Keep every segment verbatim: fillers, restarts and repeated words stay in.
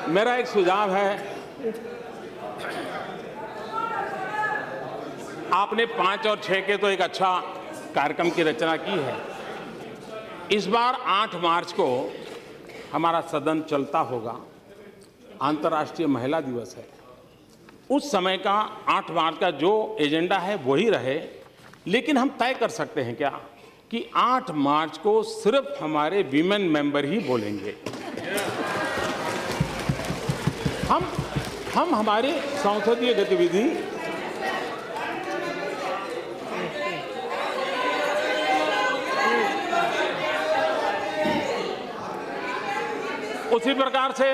मेरा एक सुझाव है, आपने पाँच और छह के तो एक अच्छा कार्यक्रम की रचना की है। इस बार आठ मार्च को हमारा सदन चलता होगा, अंतर्राष्ट्रीय महिला दिवस है। उस समय का आठ मार्च का जो एजेंडा है वही रहे, लेकिन हम तय कर सकते हैं क्या कि आठ मार्च को सिर्फ हमारे वीमेन मेंबर ही बोलेंगे। हम हम हमारी संसदीय गतिविधि उसी प्रकार से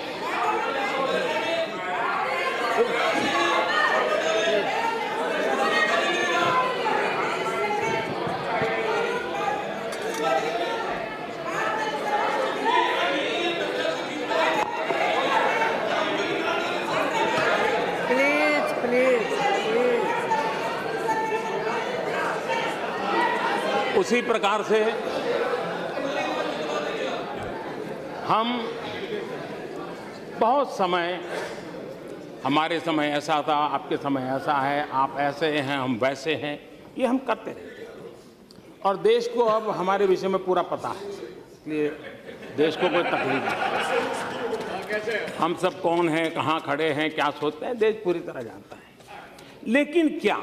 उसी प्रकार से हम बहुत समय, हमारे समय ऐसा था, आपके समय ऐसा है, आप ऐसे हैं, हम वैसे हैं, ये हम करते रहते हैं। और देश को अब हमारे विषय में पूरा पता है, इसलिए देश को कोई तकलीफ नहीं। हम सब कौन हैं, कहाँ खड़े हैं, क्या सोचते हैं, देश पूरी तरह जानता है। लेकिन क्या,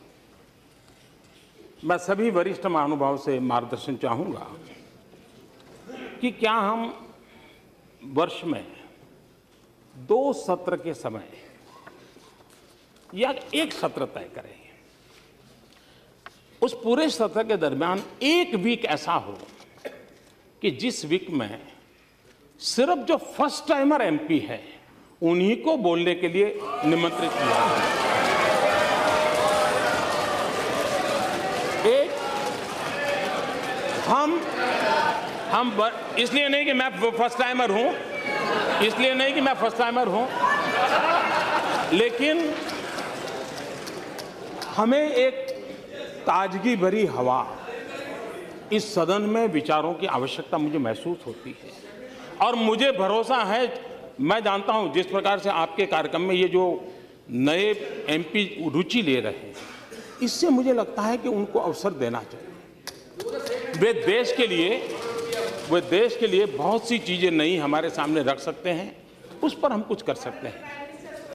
मैं सभी वरिष्ठ महानुभाव से मार्गदर्शन चाहूँगा कि क्या हम वर्ष में दो सत्र के समय या एक सत्र तय करें। उस पूरे सत्र के दरमियान एक वीक ऐसा हो कि जिस वीक में सिर्फ जो फर्स्ट टाइमर एमपी है उन्हीं को बोलने के लिए निमंत्रित किया जाए। एक हम हम इसलिए नहीं कि मैं फर्स्ट टाइमर हूं, इसलिए नहीं कि मैं फर्स्ट टाइमर हूं, लेकिन हमें एक ताजगी भरी हवा इस सदन में विचारों की आवश्यकता मुझे महसूस होती है। और मुझे भरोसा है, मैं जानता हूं जिस प्रकार से आपके कार्यक्रम में ये जो नए एमपी रुचि ले रहे हैं, इससे मुझे लगता है कि उनको अवसर देना चाहिए। वे देश के लिए वे देश के लिए बहुत सी चीजें नई हमारे सामने रख सकते हैं, उस पर हम कुछ कर सकते हैं।